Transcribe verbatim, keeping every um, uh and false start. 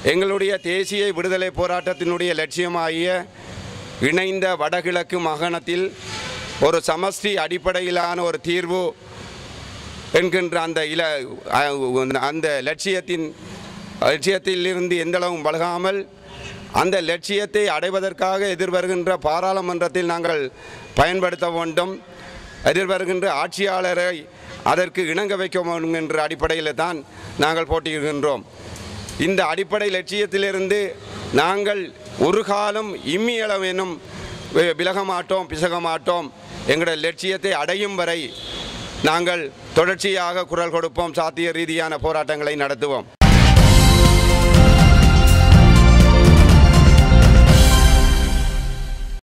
எங்களுடைய தேசிய விடுதலை போராட்டத்தினுடைய லட்சியமாகிய இணைந்த வடகிழக்கு மாகாணத்தில் ஒரு சமஷ்டி அடிப்படையிலான ஒரு தீர்வு என்கின்ற அந்த இல அந்த லட்சியத்தின் லட்சியத்திலிருந்து எந்தளவும் வழங்காமல் அந்த லட்சியத்தை அடைவதற்காக எதிர்வருகின்ற பாராளுமன்றத்தில் நாங்கள் பயன்படுத்த வேண்டும். எதிர்வருகின்ற ஆட்சியாளரை அதற்கு இணங்க வைக்க வேண்டும் என்ற அடிப்படையில் தான் நாங்கள் போட்டியிடுகின்றோம். இந்த அடிப்படை லட்சியத்திலிருந்து நாங்கள் ஒரு காலம் இம்மியளவேனும் விலக மாட்டோம், பிசக மாட்டோம். எங்களுடைய லட்சியத்தை அடையும் வரை நாங்கள் தொடர்ச்சியாக குரல் கொடுப்போம், சாத்திய ரீதியான போராட்டங்களை நடத்துவோம்.